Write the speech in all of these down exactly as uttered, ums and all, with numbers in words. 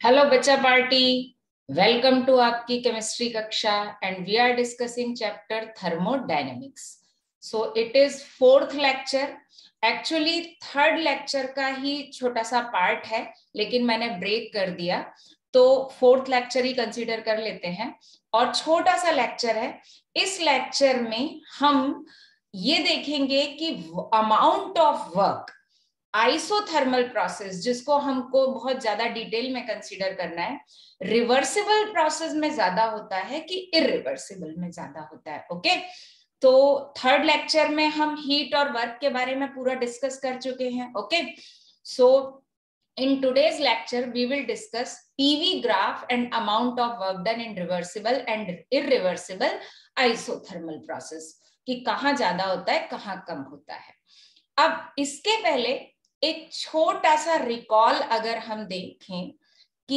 Hello बच्चा party, welcome to आपकी chemistry कक्षा and we are discussing chapter thermodynamics. So it is fourth lecture. Actually third lecture का ही छोटा सा पार्ट है, लेकिन मैंने ब्रेक कर दिया, तो फोर्थ लेक्चर ही कंसीडर कर लेते हैं। और छोटा सा लेक्चर है। इस लेक्चर में हम ये देखेंगे कि amount of work isothermal process, जिसको हमको बहुत ज्यादा डिटेल में कंसीडर करना है, रिवर्सिबल प्रोसेस में ज्यादा होता है कि इरिवर्सिबल में ज्यादा होता है। ओके, तो थर्ड लेक्चर में हम हीट और वर्क के बारे में पूरा डिस्कस कर चुके हैं। Okay, so in today's lecture we will discuss P V graph and amount of work done in reversible and irreversible isothermal process, कि कहाँ ज्यादा होता है कहाँ कम होता है। अब इसके पहले एक छोटा सा रिकॉल अगर हम देखें कि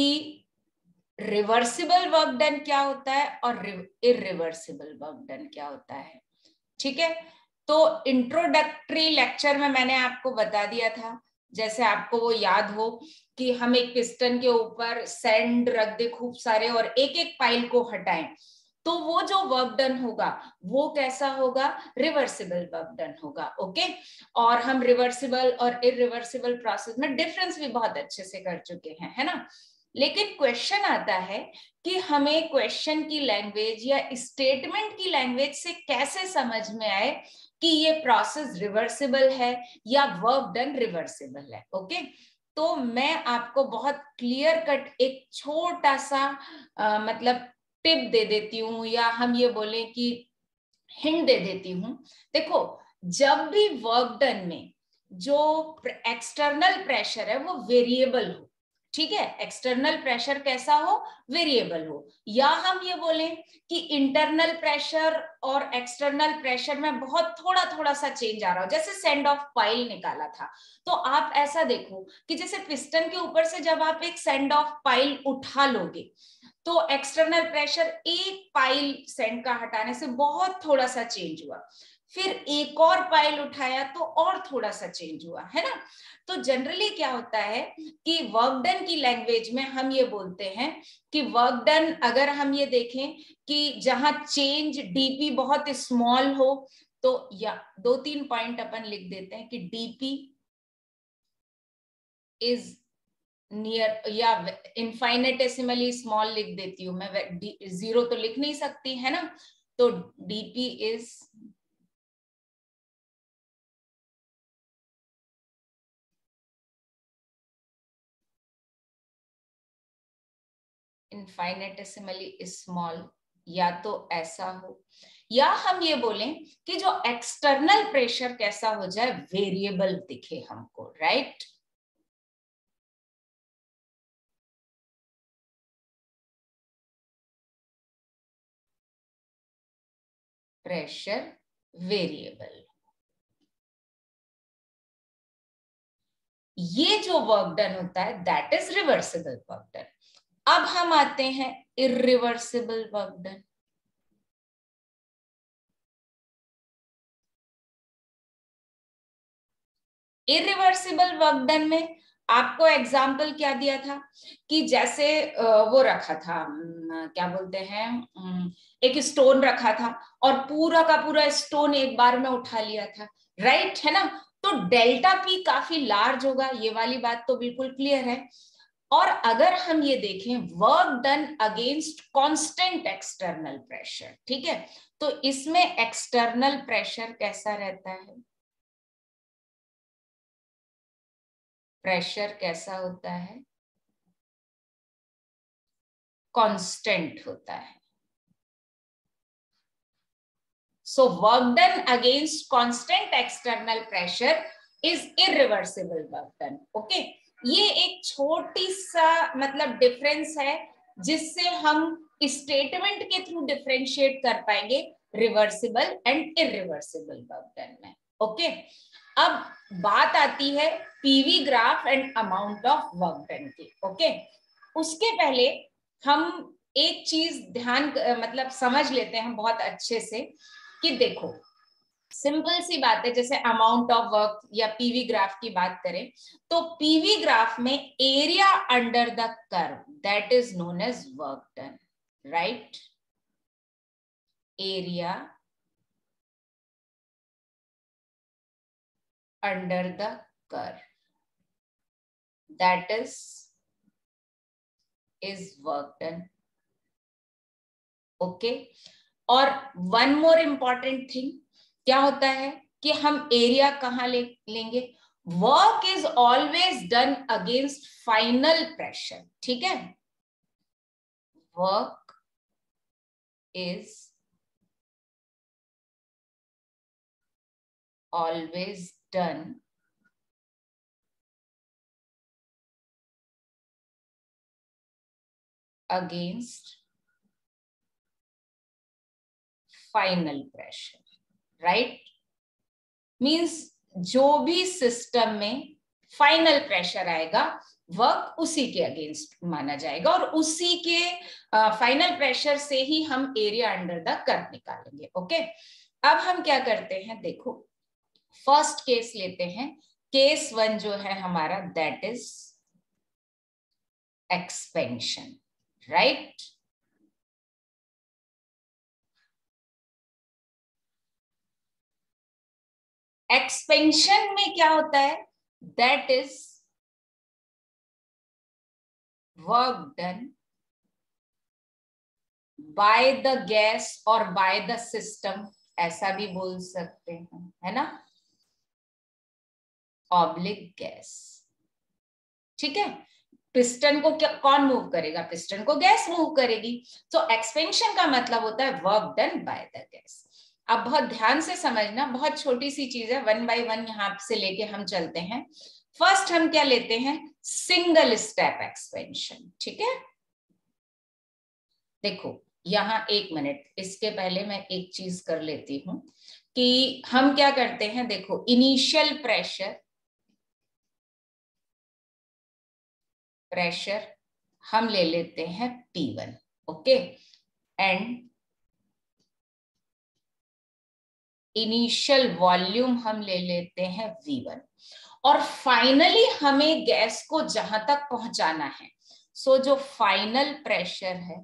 रिवर्सिबल वर्क डन क्या होता है और इरिवर्सिबल वर्क डन क्या होता है। ठीक है, तो इंट्रोडक्टरी लेक्चर में मैंने आपको बता दिया था, जैसे आपको वो याद हो कि हम एक पिस्टन के ऊपर सैंड रख दे खूब सारे और एक एक पाइल को हटाएं, तो वो जो वर्क डन होगा वो कैसा होगा, रिवर्सिबल वर्क डन होगा। ओके, और हम रिवर्सिबल और इरिवर्सिबल प्रोसेस में डिफरेंस भी बहुत अच्छे से कर चुके हैं, है ना। लेकिन क्वेश्चन आता है कि हमें क्वेश्चन की लैंग्वेज या स्टेटमेंट की लैंग्वेज से कैसे समझ में आए कि ये प्रोसेस रिवर्सिबल है या वर्क डन रिवर्सिबल है। ओके, तो मैं आपको बहुत क्लियर कट एक छोटा सा आ, मतलब टिप दे देती हूँ, या हम ये बोले कि हिंट दे देती हूँ। देखो, जब भी वर्क डन में जो एक्सटर्नल प्रेशर है वो वेरिएबल हो, ठीक है, एक्सटर्नल प्रेशर कैसा हो, वेरिएबल हो, या हम ये बोलें कि इंटरनल प्रेशर और एक्सटर्नल प्रेशर में बहुत थोड़ा थोड़ा सा चेंज आ रहा हो, जैसे सेंड ऑफ पाइल निकाला था, तो आप ऐसा देखो कि जैसे पिस्टन के ऊपर से जब आप एक सेंड ऑफ पाइल उठा लोगे तो एक्सटर्नल प्रेशर एक पाइल सेंड का हटाने से बहुत थोड़ा सा चेंज हुआ, फिर एक और पाइल उठाया तो और थोड़ा सा चेंज हुआ, है ना। तो जनरली क्या होता है कि वर्क डन की लैंग्वेज में हम ये बोलते हैं कि वर्क डन, अगर हम ये देखें कि जहां चेंज डीपी बहुत स्मॉल हो, तो या दो तीन पॉइंट अपन लिख देते हैं कि डीपी इज नियर, या इनफाइनेटेसिमली स्मॉल लिख देती हूँ मैं, जीरो तो लिख नहीं सकती, है ना। तो डीपी इज इनफाइनेटेसिमली स्मॉल, या तो ऐसा हो, या हम ये बोलें कि जो एक्सटर्नल प्रेशर कैसा हो जाए, वेरिएबल दिखे हमको, राइट। प्रेशर वेरिएबल, ये जो वर्क डन होता है that is reversible work done. अब हम आते हैं irreversible work done. Irreversible work done में आपको एग्जाम्पल क्या दिया था कि जैसे वो रखा था, क्या बोलते हैं, एक स्टोन रखा था और पूरा का पूरा स्टोन एक बार में उठा लिया था, राइट, है ना। तो डेल्टा पी काफी लार्ज होगा, ये वाली बात तो बिल्कुल क्लियर है। और अगर हम ये देखें work done against constant external pressure, ठीक है, तो इसमें एक्सटर्नल प्रेशर कैसा रहता है, प्रेशर कैसा होता है, कांस्टेंट होता है। So work done against constant external pressure is irreversible work done. Okay, ये एक छोटी सा मतलब डिफरेंस है जिससे हम स्टेटमेंट के थ्रू डिफरेंशिएट कर पाएंगे reversible and irreversible work done में। ओके, अब बात आती है PV graph and amount of work done की। ओके, उसके पहले हम एक चीज ध्यान मतलब समझ लेते हैं बहुत अच्छे से कि देखो, सिंपल सी बात है, जैसे अमाउंट ऑफ वर्क या पीवी ग्राफ की बात करें तो पीवी ग्राफ में area under the curve that is known as work done, right. Area under the curve that is is work done, okay. और वन मोर इंपॉर्टेंट थिंग क्या होता है कि हम एरिया कहां ले लेंगे, work is always done against final pressure, ठीक है। Work is always done against final pressure, right. Means जो भी सिस्टम में फाइनल प्रेशर आएगा वर्क उसी के अगेंस्ट माना जाएगा और उसी के फाइनल प्रेशर से ही हम एरिया अंडर द कर्व निकालेंगे, ओके। अब हम क्या करते हैं, देखो फर्स्ट केस लेते हैं। केस वन जो है हमारा that is expansion, right. Expansion में क्या होता है, that is work done by the gas और बाय द सिस्टम, ऐसा भी बोल सकते हैं, है ना, ऑब्लिक गैस, ठीक है। पिस्टन को क्या कौन मूव करेगा, पिस्टन को गैस मूव करेगी। तो एक्सपेंशन का मतलब होता है work done by the gas. अब बहुत ध्यान से समझना, बहुत छोटी सी चीज है, वन बाय वन यहां से लेके हम चलते हैं। फर्स्ट हम क्या लेते हैं, सिंगल स्टेप एक्सपेंशन, ठीक है। देखो यहां एक मिनट, इसके पहले मैं एक चीज कर लेती हूं कि हम क्या करते हैं, देखो इनिशियल प्रेशर प्रेशर हम ले लेते हैं P one, okay, and initial volume हम ले लेते हैं V वन, और फाइनली हमें गैस को जहां तक पहुंचाना है, सो जो फाइनल प्रेशर है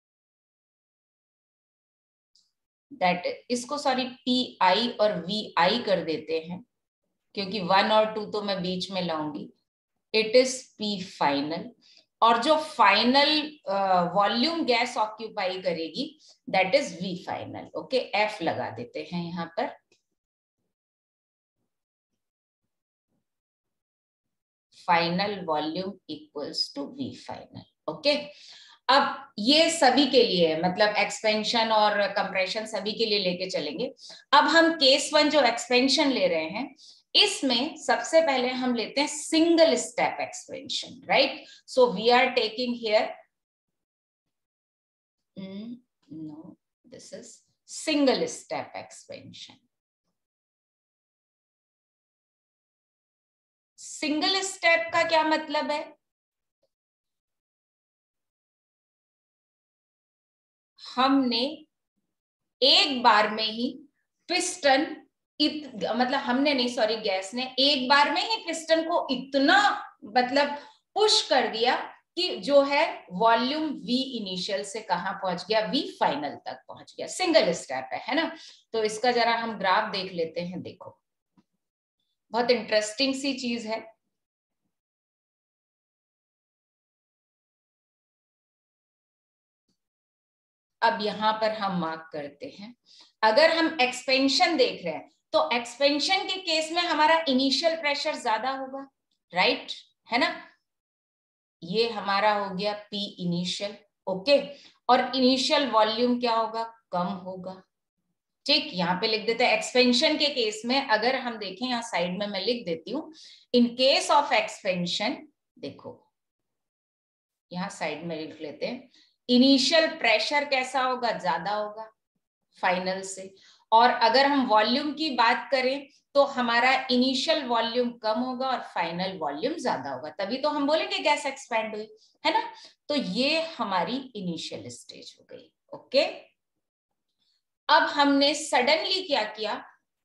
दैट, इसको सॉरी पी आई और वी आई कर देते हैं क्योंकि वन और टू तो मैं बीच में लाऊंगी, इट इज पी फाइनल, और जो फाइनल वॉल्यूम गैस ऑक्यूपाई करेगी that is V final, okay. F लगा देते हैं यहां पर, final volume equals to V final, okay. अब ये सभी के लिए है, मतलब एक्सपेंशन और कंप्रेशन सभी के लिए लेके चलेंगे। अब हम केस वन जो एक्सपेंशन ले रहे हैं, इसमें सबसे पहले हम लेते हैं single step expansion, right. So we are taking here, no this is single step expansion. Single step का क्या मतलब है, हमने एक बार में ही पिस्टन इत, मतलब हमने नहीं सॉरी गैस ने एक बार में ही पिस्टन को इतना मतलब पुश कर दिया कि जो है वॉल्यूम वी इनिशियल से कहां पहुंच गया, वी फाइनल तक पहुंच गया। सिंगल स्टेप है है ना। तो इसका जरा हम ग्राफ देख लेते हैं, देखो बहुत इंटरेस्टिंग सी चीज है। अब यहां पर हम मार्क करते हैं, अगर हम एक्सपेंशन देख रहे हैं तो एक्सपेंशन के केस में हमारा इनिशियल प्रेशर ज्यादा होगा, राइट, है ना। ये हमारा हो गया P इनिशियल, ओके, और इनिशियल वॉल्यूम क्या होगा, कम होगा, ठीक। यहां पे लिख देते हैं एक्सपेंशन के केस में, अगर हम देखें यहां साइड में मैं लिख देती हूं, इन केस ऑफ एक्सपेंशन, देखो यहां साइड में लिख लेते हैं, इनिशियल प्रेशर कैसा होगा, ज्यादा होगा फाइनल से, और अगर हम वॉल्यूम की बात करें तो हमारा इनिशियल वॉल्यूम कम होगा और फाइनल वॉल्यूम ज्यादा होगा, तभी तो हम बोलेंगे गैस एक्सपैंड हुई, है ना। तो ये हमारी इनिशियल स्टेज हो गई, ओके। अब हमने सडनली क्या किया,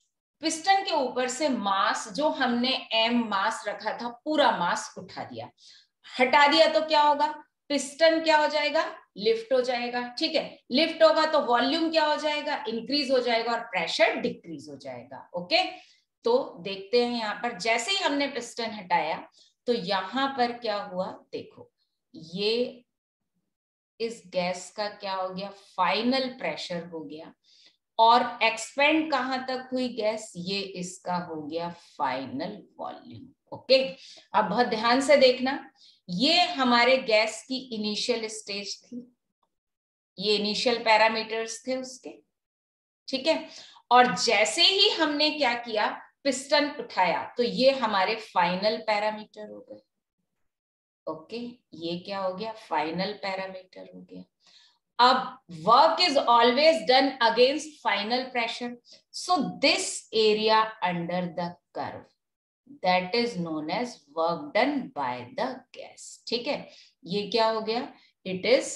पिस्टन के ऊपर से मास जो हमने एम मास रखा था पूरा मास उठा दिया, हटा दिया तो क्या होगा, पिस्टन क्या हो जाएगा, लिफ्ट हो जाएगा। ठीक है, लिफ्ट होगा तो वॉल्यूम क्या हो जाएगा, इंक्रीज हो जाएगा और प्रेशर डिक्रीज हो जाएगा। ओके, तो देखते हैं यहां पर जैसे ही हमने पिस्टन हटाया तो यहां पर क्या हुआ, देखो ये इस गैस का क्या हो गया, फाइनल प्रेशर हो गया, और एक्सपेंड कहां तक हुई गैस, ये इसका हो गया फाइनल वॉल्यूम। ओके, अब बहुत ध्यान से देखना, ये हमारे गैस की इनिशियल स्टेज थी, ये इनिशियल पैरामीटर्स थे उसके। ठीक है, और जैसे ही हमने क्या किया, पिस्टन उठाया, तो ये हमारे फाइनल पैरामीटर हो गए। ओके, ये क्या हो गया, फाइनल पैरामीटर हो गया। अब work is always done against final pressure, so this area under the curve that is known as work done by the gas. ठीक है, ये क्या हो गया, इट इज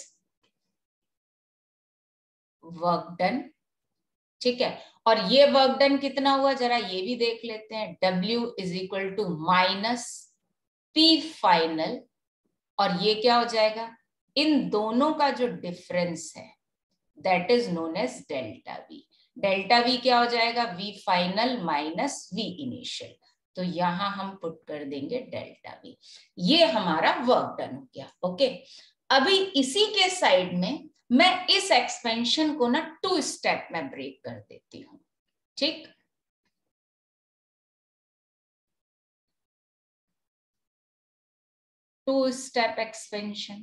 वर्क डन। ठीक है, और ये वर्क डन कितना हुआ, जरा ये भी देख लेते हैं, W is equal to minus P final, और ये क्या हो जाएगा, इन दोनों का जो डिफरेंस है that is known as delta V. Delta V क्या हो जाएगा, V final minus V initial, तो यहां हम पुट कर देंगे डेल्टा वी। ये हमारा वर्क डन हो गया। ओके, अभी इसी के साइड में मैं इस एक्सपेंशन को ना टू स्टेप में ब्रेक कर देती हूं। ठीक, two step expansion.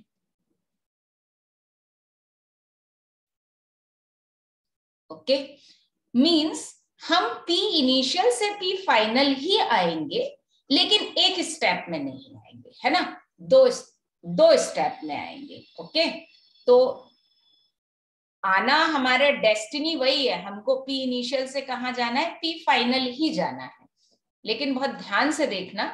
Okay, means हम P इनिशियल से P फाइनल ही आएंगे, लेकिन एक स्टेप में नहीं आएंगे, है ना, दो दो स्टेप में आएंगे। ओके, तो आना हमारे डेस्टिनी वही है, हमको P इनिशियल से कहां जाना है, P फाइनल ही जाना है। लेकिन बहुत ध्यान से देखना,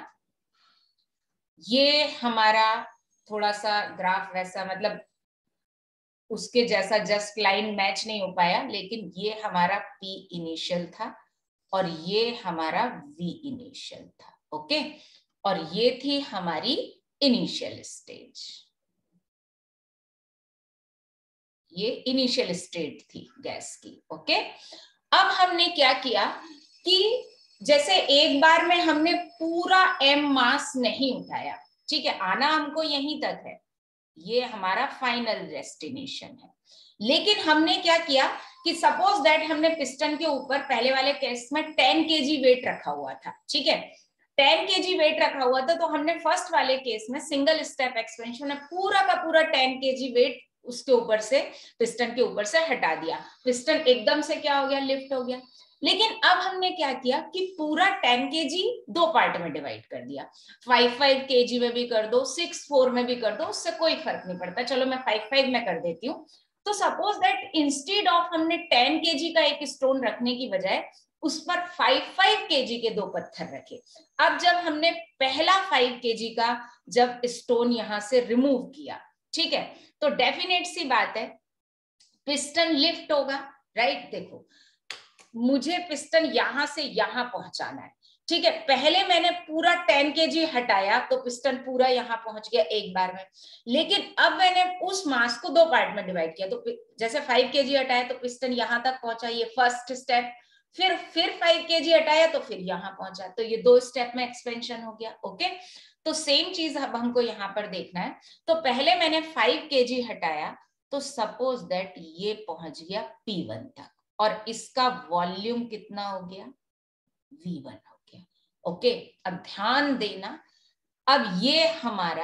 ये हमारा थोड़ा सा ग्राफ वैसा मतलब उसके जैसा जस्ट लाइन मैच नहीं हो पाया, लेकिन ये हमारा P इनिशियल था और ये हमारा V इनिशियल था। ओके, और ये थी हमारी इनिशियल स्टेज, ये इनिशियल स्टेट थी गैस की। ओके, अब हमने क्या किया कि जैसे एक बार में हमने पूरा एम मास नहीं उठाया, ठीक है, आना हमको यहीं तक है, ये हमारा फाइनल डेस्टिनेशन है, लेकिन हमने क्या किया कि सपोज दैट हमने पिस्टन के ऊपर पहले वाले केस में टेन केजी वेट रखा हुआ था। ठीक है, टेन केजी वेट रखा हुआ था, तो हमने फर्स्ट वाले केस में सिंगल स्टेप एक्सपेंशन में पूरा का पूरा टेन केजी वेट उसके ऊपर से, पिस्टन के ऊपर से हटा दिया, पिस्टन एकदम से क्या हो गया, लिफ्ट हो गया। लेकिन अब हमने क्या किया कि पूरा टेन केजी दो पार्ट में डिवाइड कर दिया, फाइव फाइव केजी में भी कर दो, सिक्स फोर में भी कर दो, उससे कोई फर्क नहीं पड़ता, चलो मैं फाइव फाइव में कर देती हूँ। तो सपोज दैट इंस्टेड ऑफ हमने टेन केजी का एक स्टोन रखने की बजाय उस पर फाइव फाइव केजी के दो पत्थर रखे। अब जब हमने पहला फाइव केजी का जब स्टोन यहां से रिमूव किया, ठीक है, तो डेफिनेट सी बात है पिस्टन लिफ्ट होगा, राइट। देखो मुझे पिस्टन यहां से यहां पहुंचाना है, ठीक है, पहले मैंने पूरा टेन केजी हटाया तो पिस्टन पूरा यहां पहुंच गया एक बार में, लेकिन अब मैंने उस मास को दो पार्ट में डिवाइड किया, तो जैसे फाइव केजी हटाया तो पिस्टन यहां तक पहुंचा, ये फर्स्ट स्टेप, फिर फिर फाइव केजी हटाया तो फिर यहां पहुंचा, तो ये दो स्टेप में एक्सपेंशन हो गया। ओके, तो सेम चीज अब हमको यहां पर देखना है, तो पहले मैंने फाइव केजी हटाया, तो सपोज दैट ये पहुंच गया पी वन तक, और इसका वॉल्यूम कितना हो गया, वी वन हो गया। ओके, अब ध्यान देना, अब ये हमारा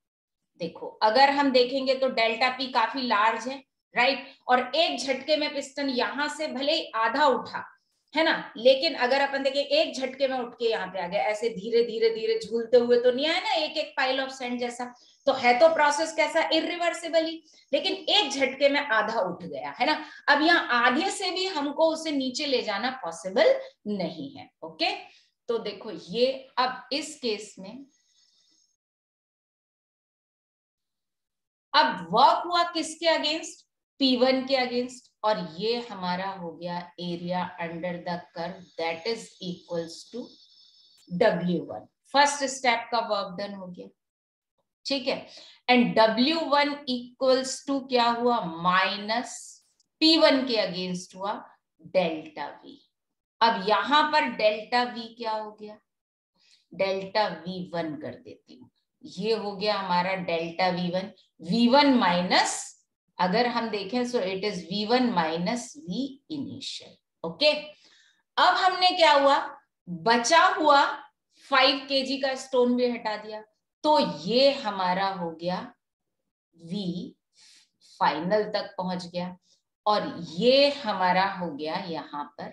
देखो अगर हम देखेंगे तो डेल्टा पी काफी लार्ज है, राइट, और एक झटके में पिस्टन यहां से भले ही आधा उठा, है ना, लेकिन अगर अपन देखें एक झटके में उठ के यहाँ पे आ गया, ऐसे धीरे धीरे धीरे झूलते हुए तो नहीं आया ना, एक एक पाइल ऑफ सैंड जैसा, तो है तो प्रोसेस कैसा, इरिवर्सिबली, लेकिन एक झटके में आधा उठ गया, है ना। अब यहाँ आधे से भी हमको उसे नीचे ले जाना पॉसिबल नहीं है। ओके, तो देखो ये अब इस केस में अब वर्क हुआ किसके अगेंस्ट, पी वन के अगेंस्ट, और ये हमारा हो गया area under the curve that is equals to W one. First step का वर्क डन हो गया, ठीक है। And W one equals to क्या हुआ, माइनस पी वन के अगेंस्ट हुआ डेल्टा वी। अब यहां पर डेल्टा वी क्या हो गया, डेल्टा वी वन कर देती हूँ, ये हो गया हमारा delta V one. V one minus, अगर हम देखें so it is V one minus V initial, okay. अब हमने क्या हुआ, बचा हुआ फाइव केजी का स्टोन भी हटा दिया, तो ये हमारा हो गया V फाइनल तक पहुंच गया, और ये हमारा हो गया यहां पर,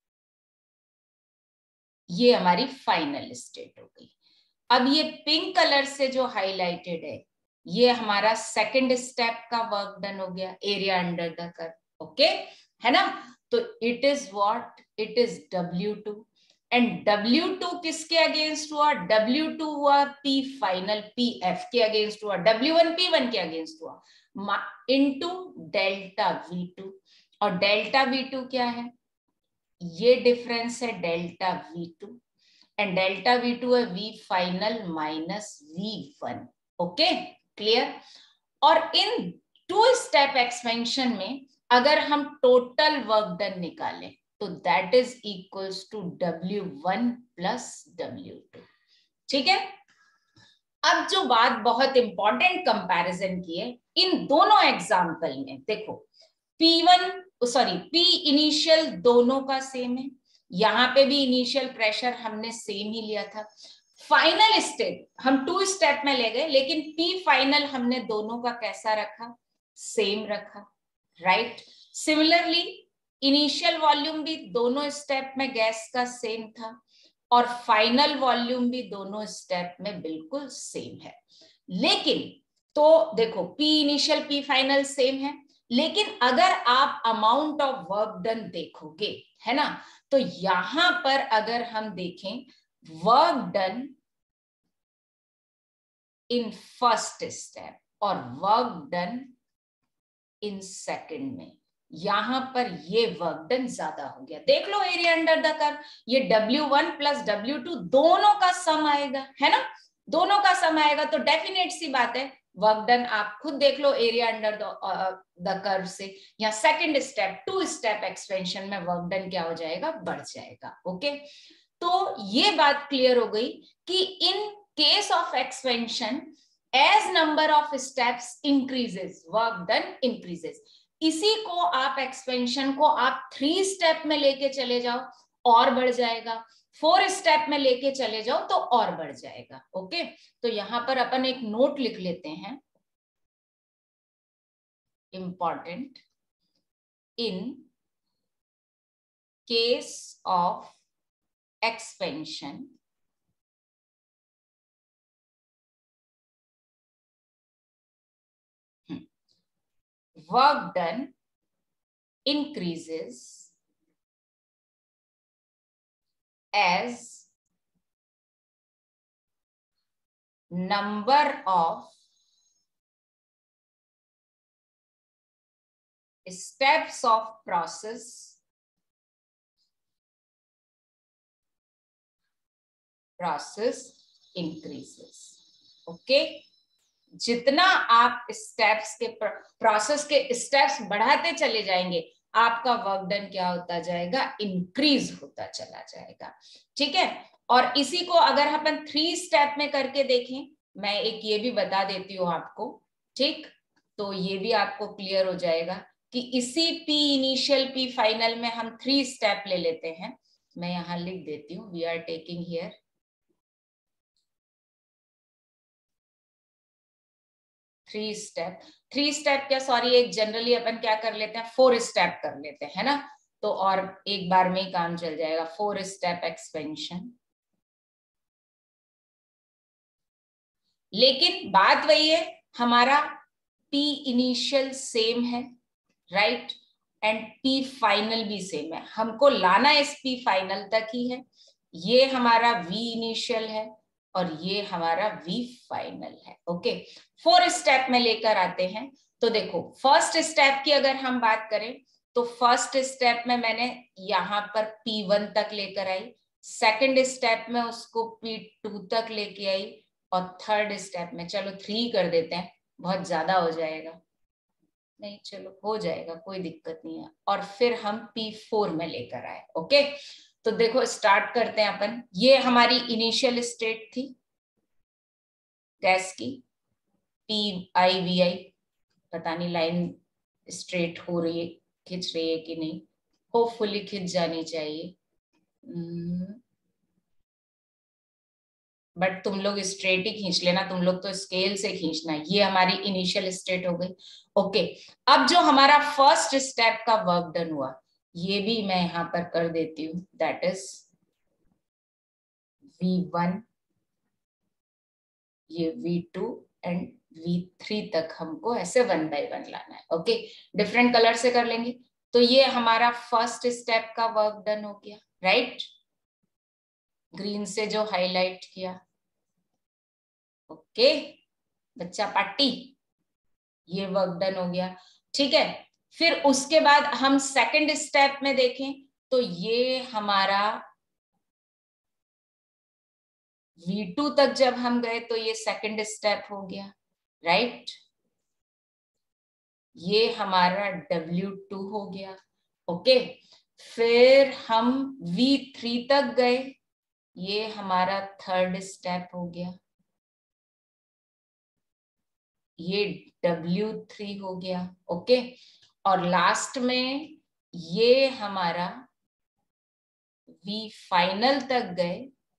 ये हमारी फाइनल स्टेट हो गई। अब ये पिंक कलर से जो हाईलाइटेड है, ये हमारा सेकंड स्टेप का वर्क डन हो गया, area under the curve, okay, है ना। तो it is what, it is W two. And W two किसके अगेंस्ट हुआ, डब्ल्यू टू हुआ P फाइनल P F के अगेंस्ट हुआ, डब्ल्यू वन P वन के अगेंस्ट हुआ, इनटू डेल्टा वी टू। और डेल्टा वी टू क्या है, ये डिफरेंस है delta V two, and delta V two है V final minus V one, okay, clear. और इन टू स्टेप एक्सपेंशन में अगर हम टोटल वर्क डन निकालें तो that is equals to W one plus W two, ठीक है। अब जो बात बहुत इंपॉर्टेंट कंपैरिजन की है इन दोनों एग्जाम्पल में, देखो P one sorry P initial दोनों का सेम है, यहां पे भी इनिशियल प्रेशर हमने सेम ही लिया था। फाइनल स्टेट हम टू स्टेप में ले गए, लेकिन P फाइनल हमने दोनों का कैसा रखा, सेम रखा, राइट। सिमिलरली इनिशियल वॉल्यूम भी दोनों स्टेप में गैस का सेम था, और फाइनल वॉल्यूम भी दोनों स्टेप में बिल्कुल सेम है। लेकिन तो देखो P initial P final same है, लेकिन अगर आप अमाउंट ऑफ वर्क डन देखोगे, है ना, तो यहां पर अगर हम देखें work done in first step और वर्क डन इन सेकंड में, यहां पर ये वर्क डन ज्यादा हो गया। देख लो एरिया अंडर द कर्व, ये W one plus W two दोनों का सम आएगा, है ना, दोनों का सम आएगा, तो डेफिनेट सी बात है वर्क डन आप खुद देख लो एरिया अंडर द कर्व से, या second step two step expansion में वर्क डन क्या हो जाएगा, बढ़ जाएगा, ओके। तो ये बात क्लियर हो गई कि in case of expansion as number of steps increases work done increases. इसी को आप एक्सपेंशन को आप थ्री स्टेप में लेके चले जाओ और बढ़ जाएगा, फोर स्टेप में लेके चले जाओ तो और बढ़ जाएगा, ओके। तो यहां पर अपन एक नोट लिख लेते हैं, important, in case of expansion work done increases as number of steps of process process increases, okay। जितना आप स्टेप्स के प्रोसेस के स्टेप्स बढ़ाते चले जाएंगे, आपका वर्क डन क्या होता जाएगा, इंक्रीज होता चला जाएगा, ठीक है। और इसी को अगर अपन थ्री स्टेप में करके देखें, मैं एक ये भी बता देती हूँ आपको, ठीक, तो ये भी आपको क्लियर हो जाएगा कि इसी P इनिशियल P फाइनल में हम थ्री स्टेप ले लेते हैं। मैं यहां लिख देती हूँ, we are taking here three step, three step क्या सॉरी एक जनरली अपन क्या कर लेते हैं, फोर स्टेप कर लेते हैं, है ना, तो और एक बार में ही काम चल जाएगा, फोर स्टेप एक्सपेंशन। लेकिन बात वही है, हमारा P इनिशियल सेम है, राइट, एंड P फाइनल भी सेम है, हमको लाना इस P फाइनल तक ही है। ये हमारा V इनिशियल है और ये हमारा V फाइनल है, ओके। फोर स्टेप में लेकर आते हैं तो देखो फर्स्ट स्टेप की अगर हम बात करें तो फर्स्ट स्टेप में मैंने यहां पर पी वन तक लेकर आई, सेकंड स्टेप में उसको पी टू तक लेके आई, और थर्ड स्टेप में चलो थ्री कर देते हैं, बहुत ज्यादा हो जाएगा, नहीं चलो हो जाएगा कोई दिक्कत नहीं है, और फिर हम पी फोर में लेकर आए। ओके, तो देखो स्टार्ट करते हैं अपन। ये हमारी इनिशियल स्टेट थी गैस की, पी आई वी आई, पता नहीं लाइन स्ट्रेट हो रही है, खिंच रही है कि नहीं, होपफुली खिंच जानी चाहिए, बट तुम लोग स्ट्रेट ही खींच लेना, तुम लोग तो स्केल से खींचना। ये हमारी इनिशियल स्टेट हो गई। ओके, अब जो हमारा फर्स्ट स्टेप का वर्क डन हुआ, ये भी मैं यहां पर कर देती हूँ, दैट इज वी वन, ये V two and V three तक हमको ऐसे वन बाय वन लाना है। ओके, डिफरेंट कलर से कर लेंगे। तो ये हमारा फर्स्ट स्टेप का वर्क डन हो गया, राइट, ग्रीन से जो हाईलाइट किया। ओके बच्चा पार्टी, ये वर्क डन हो गया, ठीक है। फिर उसके बाद हम सेकंड स्टेप में देखें तो ये हमारा वी टू तक जब हम गए तो ये सेकंड स्टेप हो गया, राइट, ये हमारा डब्ल्यू टू हो गया। ओके, फिर हम वी थ्री तक गए, ये हमारा थर्ड स्टेप हो गया, ये डब्ल्यू थ्री हो गया। ओके, और लास्ट में ये हमारा वी फाइनल तक गए,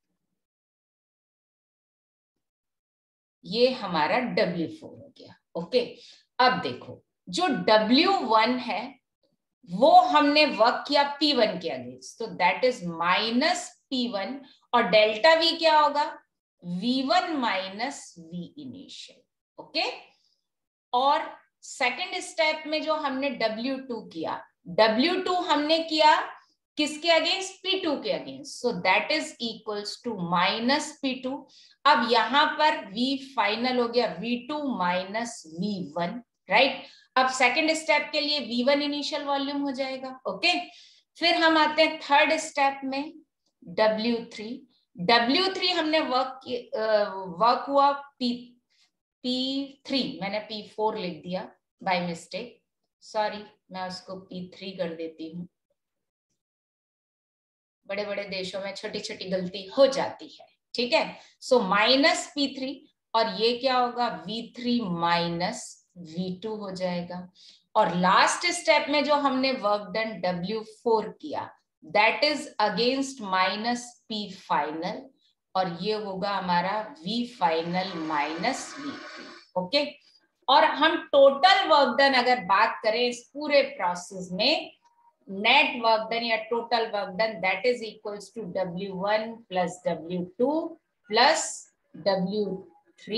ये हमारा डब्ल्यू फोर हो गया। ओके, अब देखो जो डब्ल्यू वन है वो हमने वर्क किया पी वन के अगेंस्ट, तो that is minus P one, और डेल्टा वी क्या होगा, V one minus V initial. Okay, और सेकंड स्टेप में जो हमने डब्ल्यू टू किया, डब्ल्यू टू हमने किया किसके अगेंस्ट, पी टू के against, so that is equals to minus P two. अब यहां पर v फाइनल हो गया V two minus V one, right. अब सेकंड स्टेप के लिए वी वन इनिशियल वॉल्यूम हो जाएगा। ओके, फिर हम आते हैं थर्ड स्टेप में डब्ल्यू थ्री, डब्ल्यू थ्री हमने वर्क वर्क हुआ पी पी थ्री, मैंने पी फोर लिख दिया बाय मिस्टेक, सॉरी, मैं उसको पी थ्री कर देती हूँ, बड़े बड़े देशों में छोटी छोटी गलती हो जाती है, ठीक है। सो माइनस पी थ्री, और ये क्या होगा, V three minus V two हो जाएगा। और लास्ट स्टेप में जो हमने वर्क डन डब्ल्यू फोर किया, that is against minus P final, और ये होगा हमारा V final minus V three. Okay, और हम टोटल वर्क डन अगर बात करें इस पूरे प्रोसेस में, नेट वर्क डन या total work done, that is equals to W one plus W two plus W three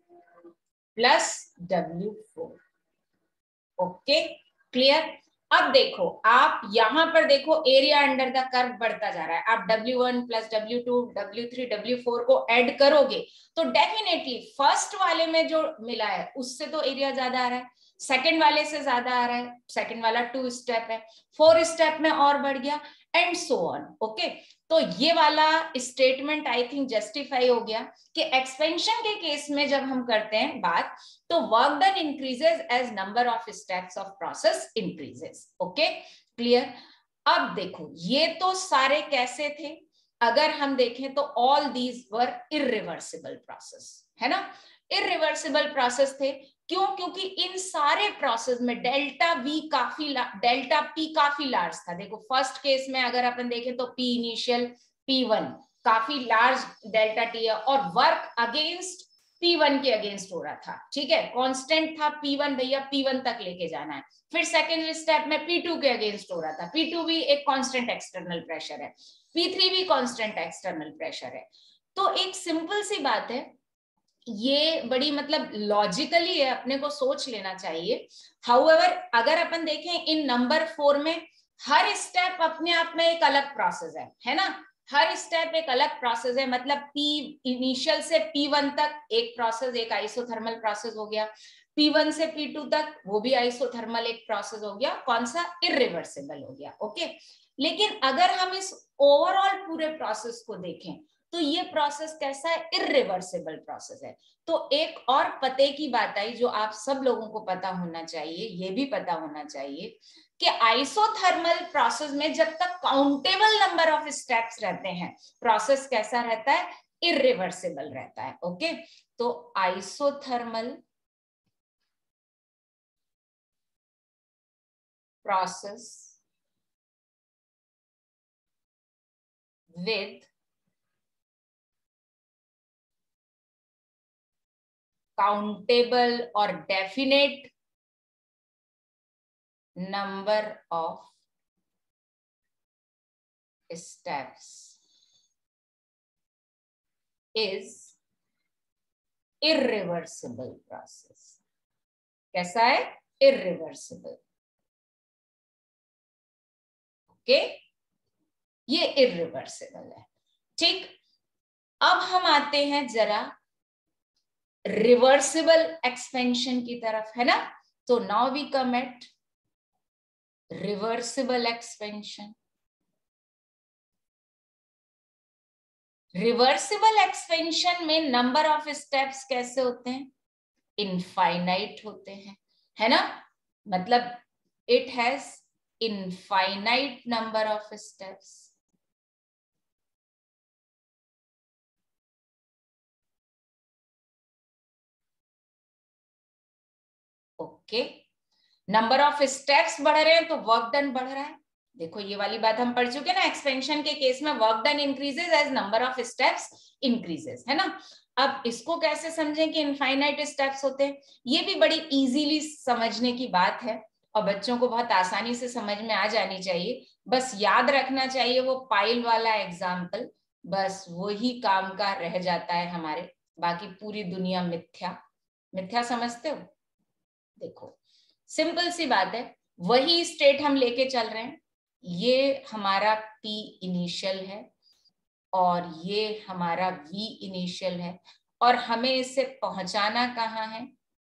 plus W four. Okay, clear. अब देखो आप यहां पर देखो एरिया अंडर द कर्व बढ़ता जा रहा है, आप W one plus W two W three W four को ऐड करोगे तो डेफिनेटली फर्स्ट वाले में जो मिला है उससे तो एरिया ज्यादा आ रहा है, सेकंड वाले से ज्यादा आ रहा है, सेकंड वाला टू स्टेप है, फोर स्टेप में और बढ़ गया, एंड सो ऑन। ओके, तो ये वाला स्टेटमेंट आई थिंक जस्टिफाई हो गया कि एक्सपेंशन के केस में जब हम करते हैं बात, तो work done increases as number of steps of process increases. Okay, clear. अब देखो ये तो सारे कैसे थे, अगर हम देखें तो all these were irreversible process, है ना, इरिवर्सिबल प्रोसेस थे। क्यों, क्योंकि इन सारे प्रोसेस में डेल्टा वी काफी डेल्टा पी काफी लार्ज था। देखो फर्स्ट केस में अगर अपन देखें तो पी इनिशियल पी वन काफी लार्ज डेल्टा टी है, और वर्क अगेंस्ट पी वन के अगेंस्ट हो रहा था, ठीक है, कांस्टेंट था पी वन, भैया पी वन तक लेके जाना है। फिर सेकेंड स्टेप में पी टू के अगेंस्ट हो रहा था, पी टू भी एक कांस्टेंट एक्सटर्नल प्रेशर है, पी थ्री भी कांस्टेंट एक्सटर्नल प्रेशर है। तो एक सिंपल सी बात है, ये बड़ी मतलब लॉजिकली है, अपने को सोच लेना चाहिए। हाउएवर अगर अपन देखें इन नंबर फोर में हर स्टेप अपने आप में एक अलग प्रोसेस है, है ना, हर स्टेप एक अलग प्रोसेस है, मतलब पी इनिशियल से पी वन तक एक प्रोसेस, एक आइसोथर्मल प्रोसेस हो गया, पी वन से पी टू तक वो भी आइसोथर्मल एक प्रोसेस हो गया, कौन सा, इरिवर्सिबल हो गया। ओके, लेकिन अगर हम इस ओवरऑल पूरे प्रोसेस को देखें तो ये प्रोसेस कैसा है, इरिवर्सिबल प्रोसेस है। तो एक और पते की बात आई जो आप सब लोगों को पता होना चाहिए, ये भी पता होना चाहिए कि आइसोथर्मल प्रोसेस में जब तक काउंटेबल नंबर ऑफ स्टेप्स रहते हैं प्रोसेस कैसा रहता है, इरिवर्सिबल रहता है। ओके, तो isothermal process with countable or definite number of steps is irreversible process। कैसा है, irreversible। ओके, ये irreversible है। ठीक, अब हम आते हैं जरा रिवर्सिबल एक्सपेंशन की तरफ, है ना। तो now we come at reversible expansion. Reversible expansion में नंबर ऑफ स्टेप्स कैसे होते हैं, इनफाइनाइट होते हैं, है ना, मतलब it has infinite number of steps. Okay, number of steps बढ़ रहे हैं तो वर्क डन बढ़ रहा है। देखो ये वाली बात हम पढ़ चुके ना, एक्सपेंशन के केस में work done increases as number of steps increases, है ना। अब इसको कैसे समझें कि इनफाइनाइट स्टेप्स होते हैं, ये भी बड़ी इजीली समझने की बात है और बच्चों को बहुत आसानी से समझ में आ जानी चाहिए। बस याद रखना चाहिए वो पाइल वाला एग्जाम्पल, बस वही काम का रह जाता है हमारे, बाकी पूरी दुनिया मिथ्या। मिथ्या समझते हो, देखो सिंपल सी बात है, वही स्टेट हम लेके चल रहे हैं, ये हमारा P इनिशियल है और ये हमारा V इनिशियल है और हमें इसे पहुंचाना कहाँ है,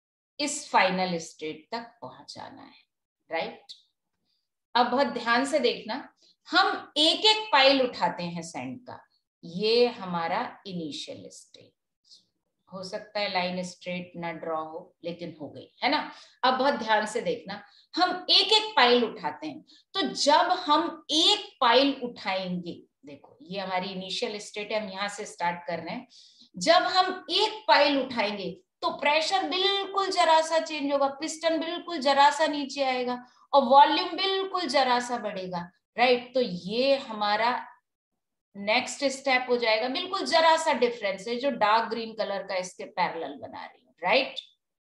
इस फाइनल स्टेट तक पहुंचाना है, राइट। अब बहुत ध्यान से देखना, हम एक एक पाइल उठाते हैं सैंड का, ये हमारा इनिशियल स्टेट, हो सकता है लाइन स्ट्रेट ना ड्रॉ हो लेकिन हो गई, है ना। अब बहुत ध्यान से देखना, हम एक एक पाइल उठाते हैं, तो जब हम एक पाइल उठाएंगे, देखो ये हमारी इनिशियल स्टेट है, हम यहां से स्टार्ट कर रहे हैं, जब हम एक पाइल उठाएंगे तो प्रेशर बिल्कुल जरा सा चेंज होगा, पिस्टन बिल्कुल जरा सा नीचे आएगा और वॉल्यूम बिल्कुल जरा सा बढ़ेगा, राइट। तो ये हमारा नेक्स्ट स्टेप हो जाएगा, बिल्कुल जरा सा डिफरेंस है जो डार्क ग्रीन कलर का इसके पैरेलल बना रही हूँ, राइट।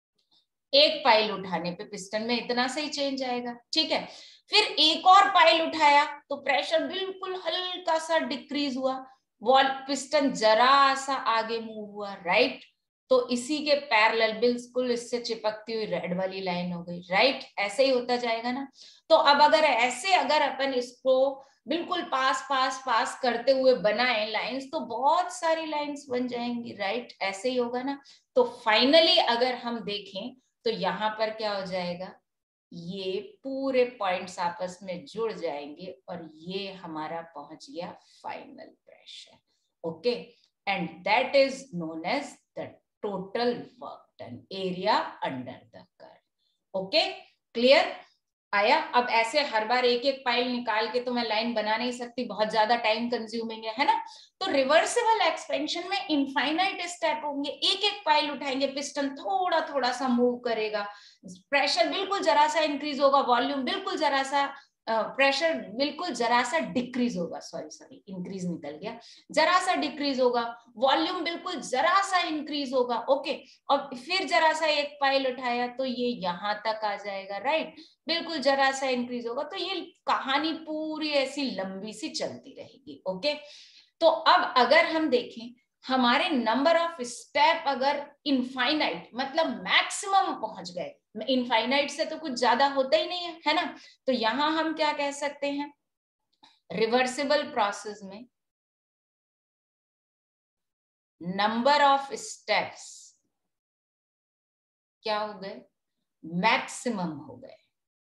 एक पाइल उठाने पे पिस्टन में इतना सही चेंज आएगा, ठीक है। फिर एक और पाइल उठाया तो प्रेशर बिल्कुल हल्का सा डिक्रीज हुआ, वॉल पिस्टन जरा सा आगे मूव हुआ, राइट। तो इसी के पैरेलल बिल्कुल इससे चिपकती हुई रेड वाली लाइन हो गई, राइट। ऐसे ही होता जाएगा ना। तो अब अगर ऐसे अगर अपन इसको बिल्कुल पास पास पास करते हुए बनाए लाइंस तो बहुत सारी लाइंस बन जाएंगी, राइट। ऐसे ही होगा ना। तो फाइनली अगर हम देखें तो यहाँ पर क्या हो जाएगा, ये पूरे पॉइंट्स आपस में जुड़ जाएंगे और ये हमारा पहुंच गया final pressure. Okay, and that is known as the total work done area under the curve. Okay, clear आया। अब ऐसे हर बार एक एक पाइल निकाल के तो मैं लाइन बना नहीं सकती, बहुत ज्यादा टाइम कंज्यूमिंग है, है ना। तो रिवर्सिबल एक्सपेंशन में इनफाइनाइट स्टेप होंगे, एक एक पाइल उठाएंगे, पिस्टन थोड़ा थोड़ा सा मूव करेगा, प्रेशर बिल्कुल जरा सा इंक्रीज होगा, वॉल्यूम बिल्कुल जरा सा, प्रेशर uh, बिल्कुल जरा सा डिक्रीज होगा, सॉरी सॉरी इंक्रीज निकल गया, जरा सा डिक्रीज होगा, वॉल्यूम बिल्कुल जरा सा इंक्रीज होगा, ओके। और फिर जरा सा एक पाइल उठाया तो ये यहां तक आ जाएगा, राइट, बिल्कुल जरा सा इंक्रीज होगा। तो ये कहानी पूरी ऐसी लंबी सी चलती रहेगी, ओके। तो अब अगर हम देखें हमारे नंबर ऑफ स्टेप अगर इनफाइनाइट मतलब मैक्सिमम पहुंच गए, इनफाइनाइट से तो कुछ ज्यादा होता ही नहीं है, है ना। तो यहां हम क्या कह सकते हैं, रिवर्सिबल प्रोसेस में नंबर ऑफ स्टेप्स क्या हो गए, मैक्सिमम हो गए,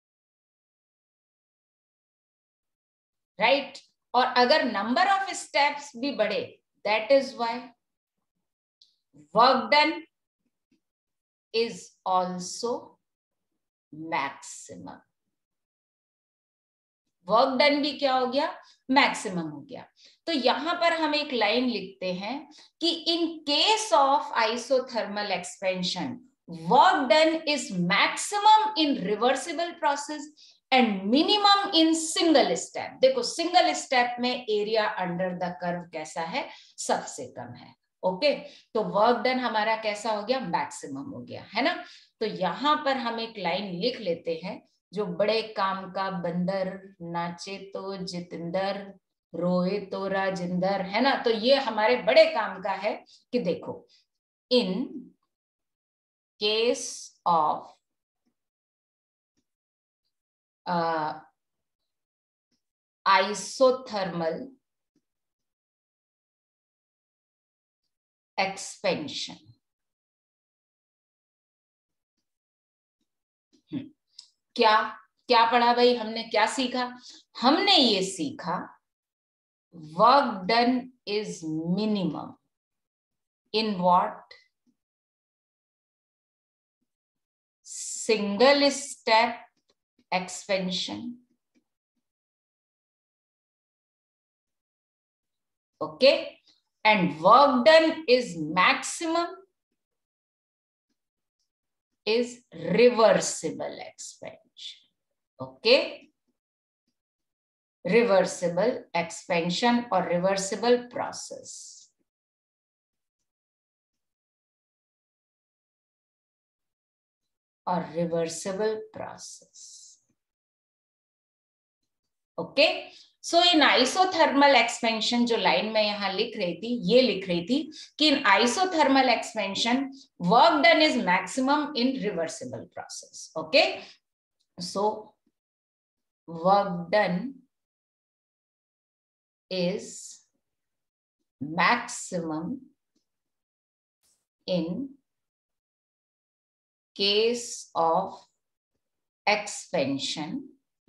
राइट right? और अगर नंबर ऑफ स्टेप्स भी बढ़े, that is why work done is also maximum. Work done भी क्या हो गया, मैक्सिमम हो गया। तो यहां पर हम एक लाइन लिखते हैं कि in case of isothermal expansion work done is maximum in reversible process and minimum in single step. देखो सिंगल स्टेप में एरिया अंडर द कर्व कैसा है, सबसे कम है। Okay okay? तो वर्क डन हमारा कैसा हो गया, मैक्सिमम हो गया, है ना। तो यहां पर हम एक लाइन लिख लेते हैं, जो बड़े काम का बंदर, नाचे तो जितेंद्र, रोए तो राजिंदर, है ना। तो ये हमारे बड़े काम का है कि देखो in case of isothermal expansion, क्या क्या पढ़ा भाई हमने, क्या सीखा, हमने ये सीखा work done is minimum in what, single step expansion, okay, and work done is maximum is reversible expansion, okay, reversible expansion or reversible process, or reversible process, okay. So in isothermal expansion, जो line में यहां लिख रही थी, ये लिख रही थी कि in isothermal expansion work done is maximum in reversible process, okay. So work done is maximum in case of expansion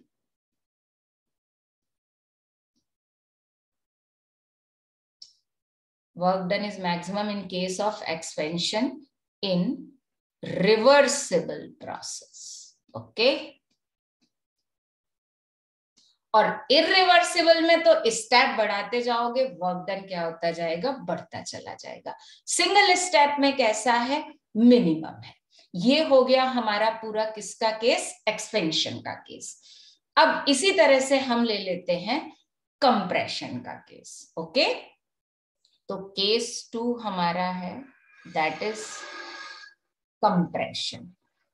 work done is maximum in case of expansion in reversible process, okay। और irreversible में तो step बढ़ाते जाओगे, work done क्या होता जाएगा, बढ़ता चला जाएगा। सिंगल स्टेप में कैसा है, मिनिमम है। ये हो गया हमारा पूरा किसका केस, एक्सपेंशन का केस। अब इसी तरह से हम ले लेते हैं कंप्रेशन का केस, ओके okay? तो केस टू हमारा है, दैट इज कंप्रेशन।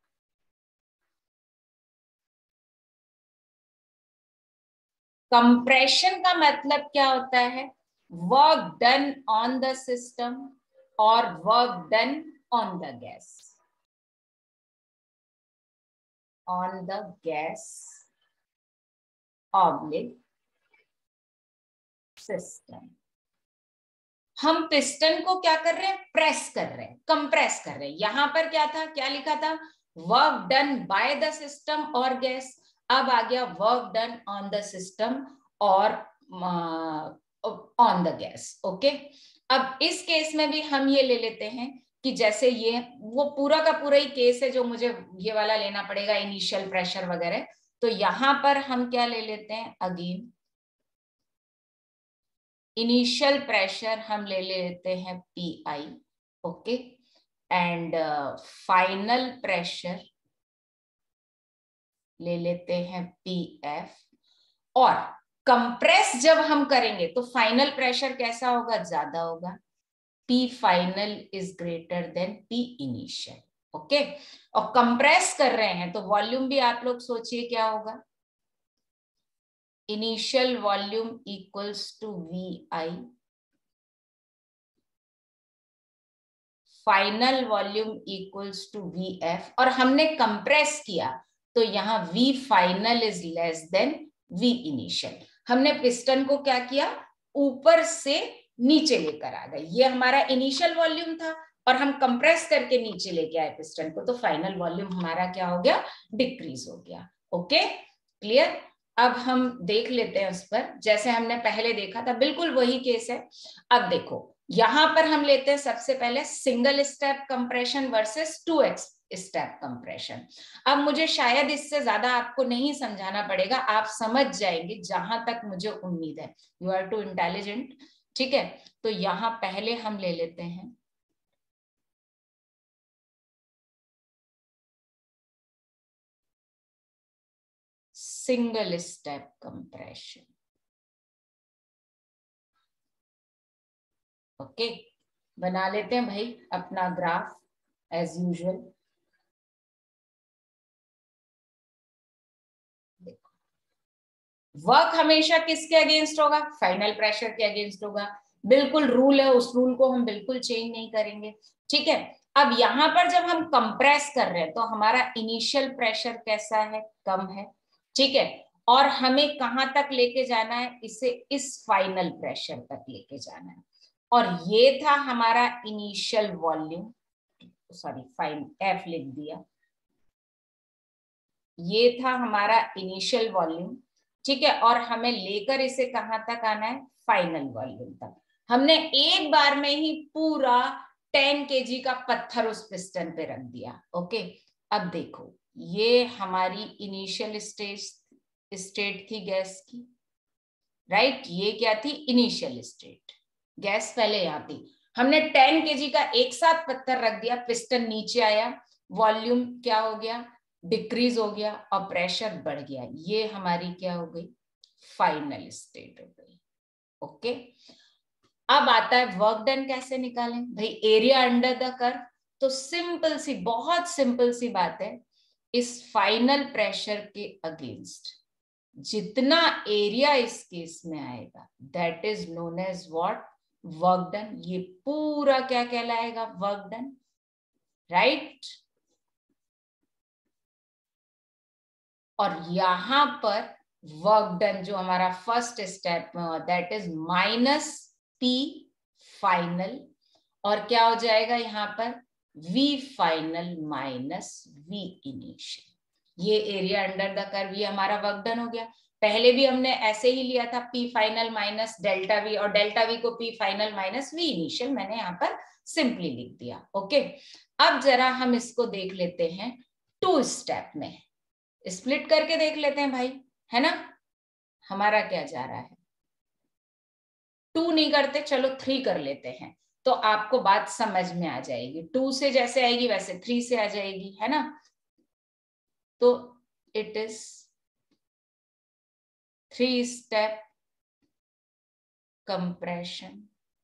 कंप्रेशन का मतलब क्या होता है, work done on the system और work done on the gas, on the gas oblique system. हम पिस्टन को क्या कर रहे हैं, प्रेस कर रहे हैं, कंप्रेस कर रहे हैं। यहां पर क्या था, क्या लिखा था, work done by the system और गैस। अब आ गया work done on the system और ऑन द गैस, ओके। अब इस केस में भी हम ये ले लेते हैं कि जैसे ये वो पूरा का पूरा ही केस है जो मुझे ये वाला लेना पड़ेगा, इनिशियल प्रेशर वगैरह। तो यहां पर हम क्या ले लेते हैं, अगेन इनिशियल प्रेशर हम ले लेते हैं P I, okay, and final pressure ले लेते हैं पी एफ। और कंप्रेस जब हम करेंगे तो फाइनल प्रेशर कैसा होगा, ज्यादा होगा, P final is greater than P initial, okay. और कंप्रेस कर रहे हैं तो वॉल्यूम भी आप लोग सोचिए क्या होगा, initial volume equals to V I, final volume equals to V F. और हमने कंप्रेस किया तो यहाँ V final is less than V initial. हमने पिस्टन को क्या किया, ऊपर से नीचे लेकर आ गए। ये हमारा इनिशियल वॉल्यूम था और हम कंप्रेस करके नीचे लेके आए पिस्टन को, तो फाइनल वॉल्यूम हमारा क्या हो गया, डिक्रीज हो गया। Okay clear. अब हम देख लेते हैं उस पर, जैसे हमने पहले देखा था बिल्कुल वही केस है। अब देखो यहां पर हम लेते हैं सबसे पहले single step compression versus two x step compression. अब मुझे शायद इससे ज्यादा आपको नहीं समझाना पड़ेगा, आप समझ जाएंगे जहां तक मुझे उम्मीद है। यू आर टू इंटेलिजेंट, ठीक है। तो यहां पहले हम ले लेते हैं सिंगल स्टेप कंप्रेशन। ओके, बना लेते हैं भाई अपना ग्राफ एज यूजुअल। वर्क हमेशा किसके अगेंस्ट होगा, फाइनल प्रेशर के अगेंस्ट होगा। बिल्कुल रूल है, उस रूल को हम बिल्कुल चेंज नहीं करेंगे, ठीक है। अब यहां पर जब हम कंप्रेस कर रहे हैं तो हमारा इनिशियल प्रेशर कैसा है, कम है, ठीक है। और हमें कहां तक लेके जाना है, इसे इस फाइनल प्रेशर तक लेके जाना है। और ये था हमारा initial volume, sorry fine F लिख दिया, ये था हमारा इनिशियल वॉल्यूम, ठीक है। और हमें लेकर इसे कहां तक आना है, फाइनल वॉल्यूम तक। हमने एक बार में ही पूरा टेन केजी का पत्थर उस पिस्टन पे रख दिया। ओके, अब देखो ये हमारी इनिशियल स्टेज स्टेट थी गैस की, राइट। ये क्या थी, इनिशियल स्टेट, गैस पहले यहां थी। हमने टेन केजी का एक साथ पत्थर रख दिया, पिस्टन नीचे आया, वॉल्यूम क्या हो गया, डिक्रीज हो गया और प्रेशर बढ़ गया। ये हमारी क्या हो गई, फाइनल स्टेट हो गई। ओके, अब आता है वर्क डन कैसे निकालें भाई, एरिया अंडर द कर्व। तो सिंपल सी, बहुत सिंपल सी बात है, इस फाइनल प्रेशर के अगेंस्ट जितना एरिया इस केस में आएगा that is known as what, work done. ये पूरा क्या कहलाएगा, वर्क डन, राइट। और यहां पर वर्क डन जो हमारा फर्स्ट स्टेप में हुआ that is minus P final, और क्या हो जाएगा यहाँ पर, V final minus V initial. ये एरिया अंडर द कर्व, ये हमारा वर्क डन हो गया। पहले भी हमने ऐसे ही लिया था, P final minus delta V, और डेल्टा V को P final minus V initial, मैंने यहाँ पर सिंपली लिख दिया। ओके, अब जरा हम इसको देख लेते हैं टू स्टेप में, स्प्लिट करके देख लेते हैं भाई, है ना। हमारा क्या जा रहा है, टू नहीं करते, चलो थ्री कर लेते हैं, तो आपको बात समझ में आ जाएगी। टू से जैसे आएगी वैसे थ्री से आ जाएगी, है ना। तो it is three step compression.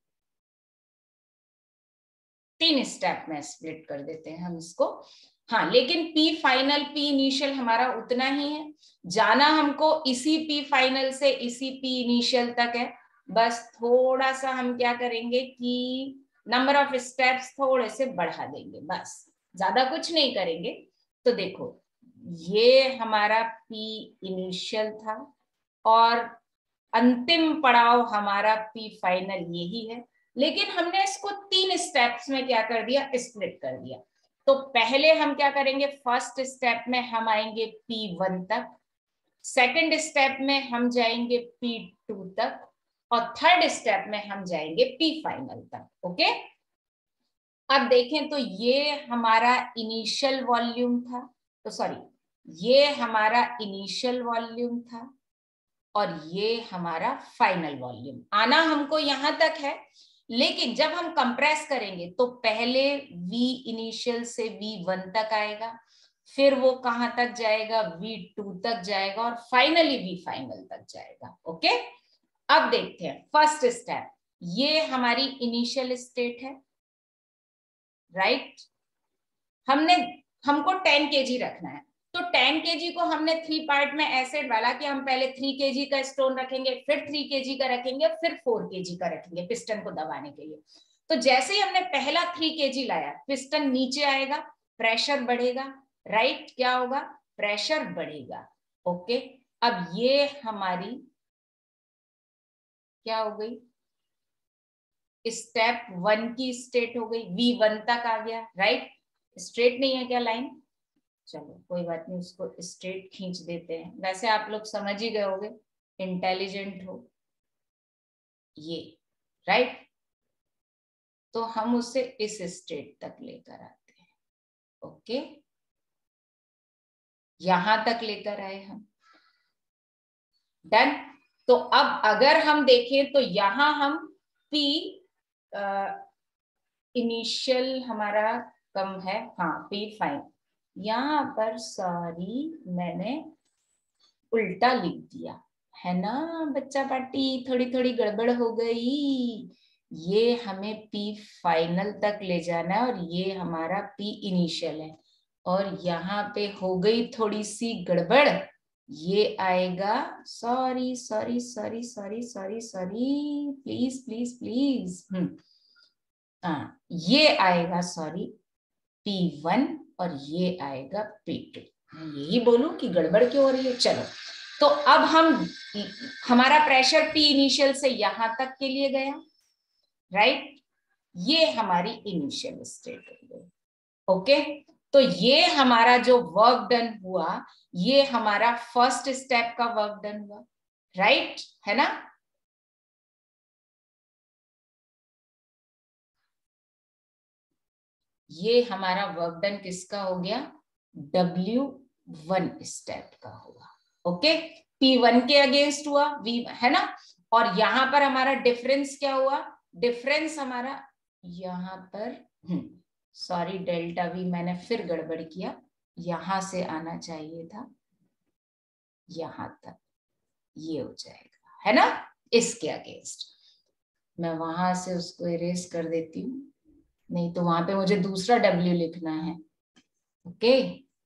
तीन स्टेप में स्प्लिट कर देते हैं हम इसको। हाँ, लेकिन P फाइनल P इनिशियल हमारा उतना ही है, जाना हमको इसी P फाइनल से इसी P इनिशियल तक है। बस थोड़ा सा हम क्या करेंगे कि नंबर ऑफ स्टेप्स थोड़े से बढ़ा देंगे, बस ज्यादा कुछ नहीं करेंगे। तो देखो ये हमारा P इनिशियल था और अंतिम पड़ाव हमारा P फाइनल यही है, लेकिन हमने इसको तीन स्टेप्स में क्या कर दिया, स्प्लिट कर दिया। तो पहले हम क्या करेंगे, फर्स्ट स्टेप में हम आएंगे P वन तक, सेकंड स्टेप में हम जाएंगे P टू तक, और थर्ड स्टेप में हम जाएंगे P फाइनल तक। ओके, अब देखें तो ये हमारा इनिशियल वॉल्यूम था, तो सॉरी ये हमारा इनिशियल वॉल्यूम था और ये हमारा फाइनल वॉल्यूम। आना हमको यहां तक है, लेकिन जब हम कंप्रेस करेंगे तो पहले V इनिशियल से V वन तक आएगा, फिर वो कहां तक जाएगा, V टू तक जाएगा, और फाइनली V फाइनल तक जाएगा। ओके, अब देखते हैं फर्स्ट स्टेप, ये हमारी इनिशियल स्टेट है, राइट। हमने हमको टेन केजी रखना है, तो टेन केजी को हमने थ्री पार्ट में ऐसे डाला कि हम पहले थ्री केजी का स्टोन रखेंगे, फिर थ्री केजी का रखेंगे, फिर फोर केजी का रखेंगे पिस्टन को दबाने के लिए। तो जैसे ही हमने पहला थ्री केजी लाया, पिस्टन नीचे आएगा, प्रेशर बढ़ेगा, राइट। क्या होगा, प्रेशर बढ़ेगा। ओके, अब ये हमारी क्या हो गई, स्टेप वन की स्टेट हो गई, वी वन तक आ गया, राइट। स्ट्रेट नहीं है क्या लाइन, चलो कोई बात नहीं, उसको स्ट्रेट खींच देते हैं। वैसे आप लोग समझ ही गए होगे, इंटेलिजेंट हो ये, राइट। तो हम उसे इस स्टेट तक लेकर आते हैं, ओके, यहां तक लेकर आए हम, डन। तो अब अगर हम देखें तो यहां हम P इनिशियल हमारा कम है, हाँ P फाइन, यहां पर सॉरी मैंने उल्टा लिख दिया है ना बच्चा पार्टी, थोड़ी थोड़ी गड़बड़ हो गई। ये हमें P फाइनल तक ले जाना है और ये हमारा P इनिशियल है, और यहाँ पे हो गई थोड़ी सी गड़बड़, ये आएगा, sorry sorry sorry sorry sorry sorry please please please, हम्म हाँ ये आएगा सॉरी P वन और ये आएगा P टू। मैं यही बोलूं कि गड़बड़ क्यों हो रही है। चलो तो अब हम, हमारा प्रेशर P इनिशियल से यहां तक के लिए गया, राइट, ये हमारी इनिशियल स्टेट हो गई, ओके। तो ये हमारा जो वर्क डन हुआ, ये हमारा फर्स्ट स्टेप का वर्क डन हुआ, राइट, है ना। ये हमारा वर्क डन किसका हो गया, डब्ल्यू वन स्टेप का हुआ, ओके। P वन के अगेंस्ट हुआ, V है ना, और यहां पर हमारा डिफरेंस क्या हुआ, डिफरेंस हमारा यहां पर, सॉरी डेल्टा V मैंने फिर गड़बड़ किया, यहां से आना चाहिए था यहां तक, ये हो जाएगा, है ना, इसके अगेंस्ट। मैं वहां से उसको इरेज कर देती हूँ, नहीं तो वहां पे मुझे दूसरा W लिखना है, ओके।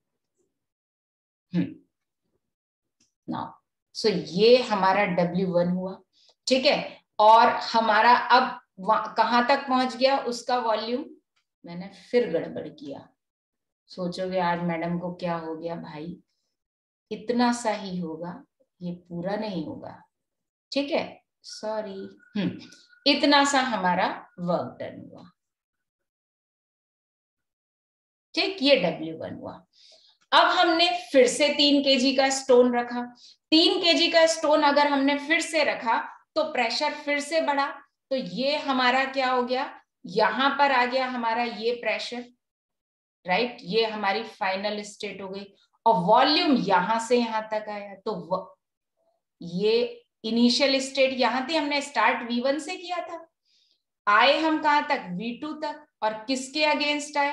हम्म नाउ सो ये हमारा डब्ल्यू वन हुआ, ठीक है। और हमारा अब कहां तक पहुंच गया उसका वॉल्यूम, मैंने फिर गड़बड़ किया, सोचोगे आज मैडम को क्या हो गया भाई, इतना सा ही होगा, ये पूरा नहीं होगा, ठीक है, सॉरी, हम्म इतना सा हमारा वर्क डन हुआ, ठीक, ये डब्ल्यू वन हुआ। अब हमने फिर से तीन केजी का स्टोन रखा, तीन केजी का स्टोन अगर हमने फिर से रखा तो प्रेशर फिर से बढ़ा, तो ये हमारा क्या हो गया, यहां पर आ गया हमारा ये प्रेशर, राइट, ये हमारी फाइनल स्टेट हो गई, और वॉल्यूम यहां से यहां तक आया, तो ये इनिशियल स्टेट यहां थी, हमने स्टार्ट वी वन से किया था, आए हम कहां तक, वी टू तक, और किसके अगेंस्ट आए,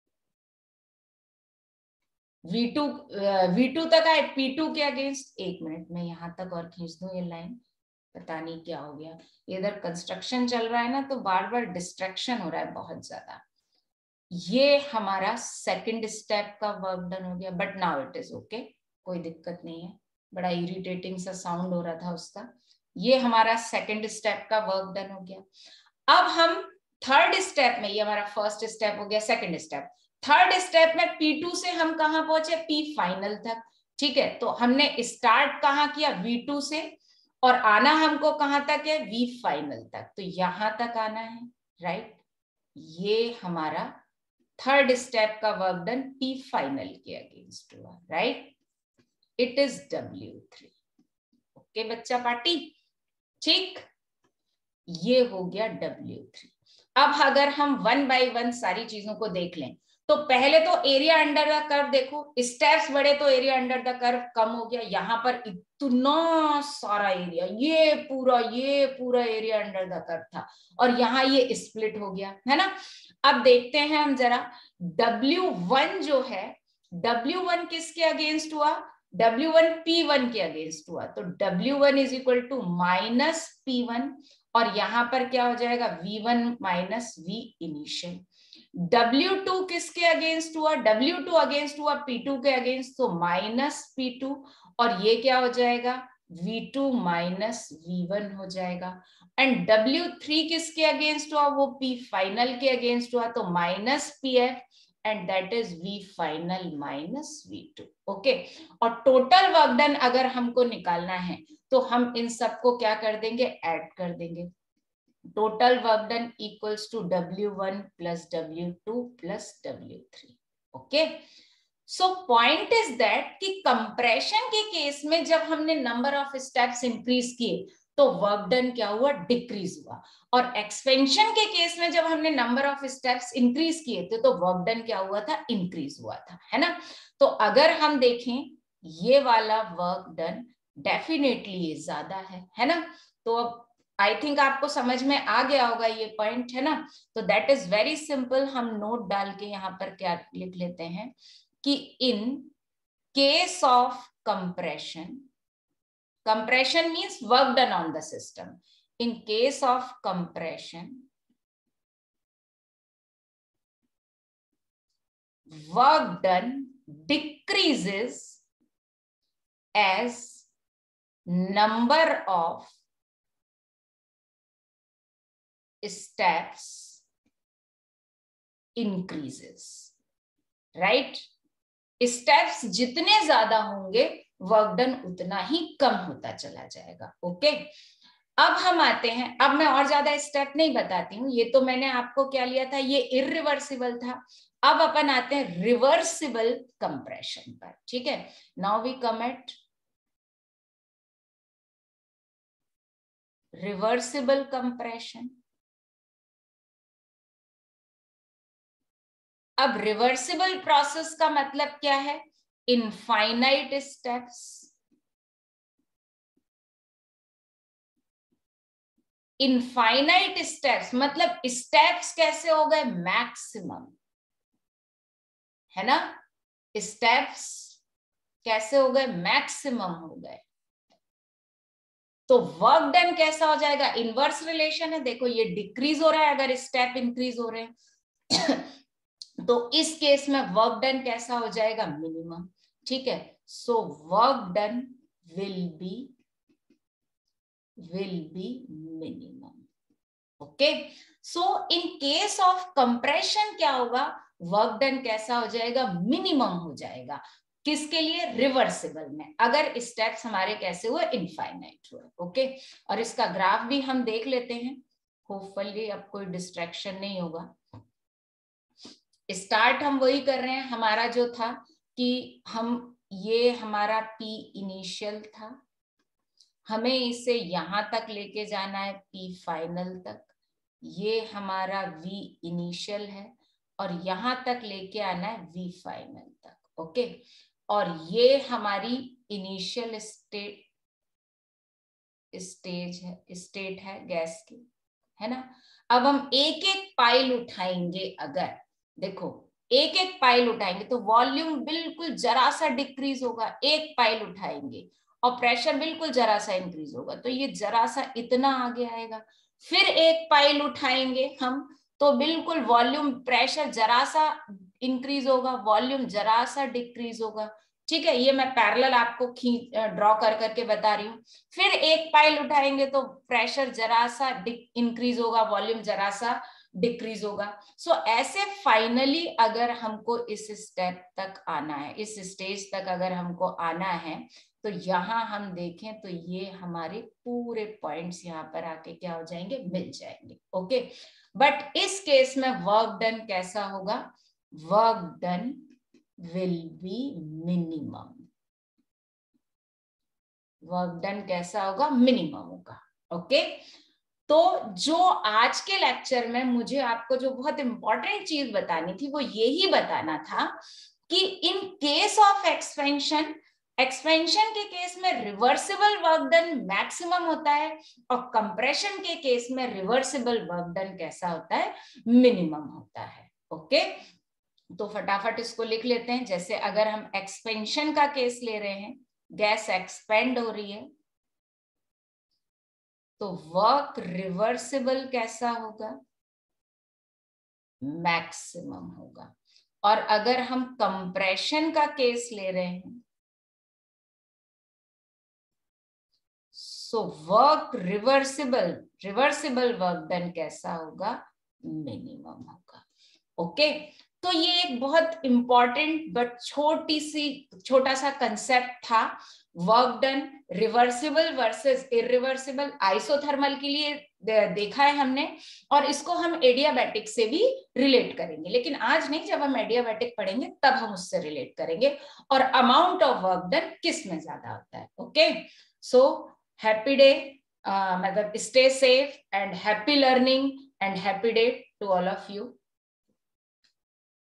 वी टू, वी टू तक आए P टू के अगेंस्ट। एक मिनट में यहां तक और खींच दूं ये लाइन, पता नहीं क्या हो गया, इधर कंस्ट्रक्शन चल रहा है ना, तो बार बार डिस्ट्रैक्शन हो रहा है बहुत ज्यादा। ये हमारा सेकंड स्टेप का वर्क डन हो गया, but now it is okay, कोई दिक्कत नहीं है, बड़ा इरिटेटिंग सा साउंड हो रहा था उसका। ये हमारा सेकंड स्टेप का वर्क डन हो गया। अब हम थर्ड स्टेप में, ये हमारा फर्स्ट स्टेप हो गया, सेकंड स्टेप, थर्ड स्टेप में P टू से हम कहां पहुंचे, P फाइनल तक, ठीक है। तो हमने स्टार्ट कहां किया, वी टू से, और आना हमको कहां तक है, V फाइनल तक, तो यहां तक आना है, राइट। ये हमारा थर्ड स्टेप का वर्क डन P फाइनल के अगेंस्ट हुआ, right, it is W three, okay बच्चा पार्टी, ठीक, ये हो गया डब्ल्यू थ्री। अब अगर हम वन बाय वन सारी चीजों को देख लें, तो पहले तो एरिया अंडर द कर्व देखो, स्टेप्स बढ़े तो एरिया अंडर द कर्व कम हो गया, यहां पर इतना सारा एरिया, ये पूरा ये पूरा एरिया अंडर द कर्व था, और यहाँ ये स्प्लिट हो गया, है ना। अब देखते हैं हम जरा, डब्ल्यू वन जो है, डब्ल्यू वन किसके अगेंस्ट हुआ, डब्ल्यू वन P वन के अगेंस्ट हुआ, तो W one is equal to minus P one, और यहां पर क्या हो जाएगा, V one minus V initial. W two किसके अगेंस्ट हुआ, डब्ल्यू टू अगेंस्ट हुआ P टू के अगेंस्ट, तो माइनस पी टू, और ये क्या हो जाएगा, V two minus V one हो जाएगा। एंड डब्ल्यू थ्री किसके अगेंस्ट हुआ, वो P फाइनल के अगेंस्ट हुआ, तो minus P F, and that is V final minus V two, okay. और टोटल वर्क डन अगर हमको निकालना है, तो हम इन सबको क्या कर देंगे, ऐड कर देंगे, total work done equals to W one plus W two plus W three. Okay, so point is that कि कंप्रेशन के केस में जब हमने नंबर ऑफ स्टेप्स इंक्रीज किए तो वर्क डन क्या हुआ, डिक्रीज हुआ, और एक्सपेंशन के केस में जब हमने नंबर ऑफ स्टेप्स इंक्रीज किए थे तो वर्क डन क्या हुआ था, इंक्रीज हुआ था, है ना। तो अगर हम देखें ये वाला वर्क डन डेफिनेटली ये ज्यादा है, है ना। तो अब आई थिंक आपको समझ में आ गया होगा ये पॉइंट, है ना। तो दैट इज वेरी सिंपल, हम नोट डाल के यहाँ पर क्या लिख लेते हैं कि in case of compression, compression means work done on the system. In case of compression, work done decreases as number of steps increases, right? steps जितने ज्यादा होंगे वर्क डन उतना ही कम होता चला जाएगा। ओके, अब हम आते हैं, अब मैं और ज्यादा स्टेप नहीं बताती हूँ, ये तो मैंने आपको क्या लिया था, ये इरिवर्सिबल था। अब अपन आते हैं रिवर्सिबल कंप्रेशन पर, ठीक है। Now we come at reversible compression. अब रिवर्सिबल प्रोसेस का मतलब क्या है, इनफाइनाइट स्टेप्स, इनफाइनाइट स्टेप्स मतलब स्टेप्स कैसे हो गए, मैक्सिमम, है ना। स्टेप्स कैसे हो गए, मैक्सिमम हो गए। तो वर्क डन कैसा हो जाएगा, इनवर्स रिलेशन है, देखो ये डिक्रीज हो रहा है अगर स्टेप इंक्रीज हो रहे हैं तो इस केस में वर्क डन कैसा हो जाएगा, मिनिमम, ठीक है। So work done will be will be minimum. Okay, so in case of compression क्या होगा, वर्क डन कैसा हो जाएगा, मिनिमम हो जाएगा, किसके लिए, रिवर्सिबल में, अगर स्टेप्स हमारे कैसे हुए, इनफाइनाइट हुए। ओके, और इसका ग्राफ भी हम देख लेते हैं, होपफुली अब कोई डिस्ट्रैक्शन नहीं होगा। स्टार्ट हम वही कर रहे हैं, हमारा जो था कि हम ये हमारा पी इनिशियल था, हमें इसे यहां तक लेके जाना है पी फाइनल तक, ये हमारा वी इनिशियल है, और यहां तक लेके आना है वी फाइनल तक। ओके, और ये हमारी इनिशियल स्टेट स्टेज है स्टेट है गैस की, है ना। अब हम एक एक पाइल उठाएंगे, अगर देखो एक एक पाइल उठाएंगे तो वॉल्यूम बिल्कुल जरा सा डिक्रीज होगा, एक पाइल उठाएंगे और प्रेशर बिल्कुल जरा सा इंक्रीज होगा, तो ये जरा सा इतना आगे आएगा। फिर एक पाइल उठाएंगे हम तो बिल्कुल वॉल्यूम प्रेशर जरा सा इंक्रीज होगा, वॉल्यूम जरा सा डिक्रीज होगा, ठीक है। ये मैं पैरेलल आपको खींच ड्रॉ कर करके बता रही हूँ। फिर एक पाइल उठाएंगे तो प्रेशर जरा सा इंक्रीज होगा, वॉल्यूम जरा सा डिक्रीज होगा। सो so, ऐसे फाइनली अगर हमको इस स्टेप तक आना है, इस स्टेज तक अगर हमको आना है, तो यहाँ हम देखें तो ये हमारे पूरे पॉइंट्स यहाँ पर आके क्या हो जाएंगे, मिल जाएंगे। ओके, बट इस केस में वर्क डन कैसा होगा, work done will be minimum, work done कैसा होगा, मिनिमम होगा। ओके, तो जो आज के लेक्चर में मुझे आपको जो बहुत इंपॉर्टेंट चीज बतानी थी वो यही बताना था कि in case of expansion, expansion के केस में रिवर्सिबल वर्क डन मैक्सिमम होता है, और कंप्रेशन के केस में रिवर्सिबल वर्क डन कैसा होता है, मिनिमम होता है। ओके, तो फटाफट इसको लिख लेते हैं। जैसे अगर हम एक्सपेंशन का केस ले रहे हैं, गैस एक्सपेंड हो रही है, तो वर्क रिवर्सिबल कैसा होगा, मैक्सिमम होगा। और अगर हम कंप्रेशन का केस ले रहे हैं, so work reversible reversible work done कैसा होगा, मिनिमम होगा। ओके, तो ये एक बहुत इंपॉर्टेंट बट छोटी सी छोटा सा कंसेप्ट था, work done reversible versus irreversible isothermal के लिए देखा है हमने, और इसको हम एडियाबैटिक से भी रिलेट करेंगे, लेकिन आज नहीं, जब हम एडियाबैटिक पढ़ेंगे तब हम उससे रिलेट करेंगे, और अमाउंट ऑफ वर्क डन किस में ज्यादा होता है। ओके, सो हैप्पी डे, मतलब stay safe and happy learning and happy day to all of you.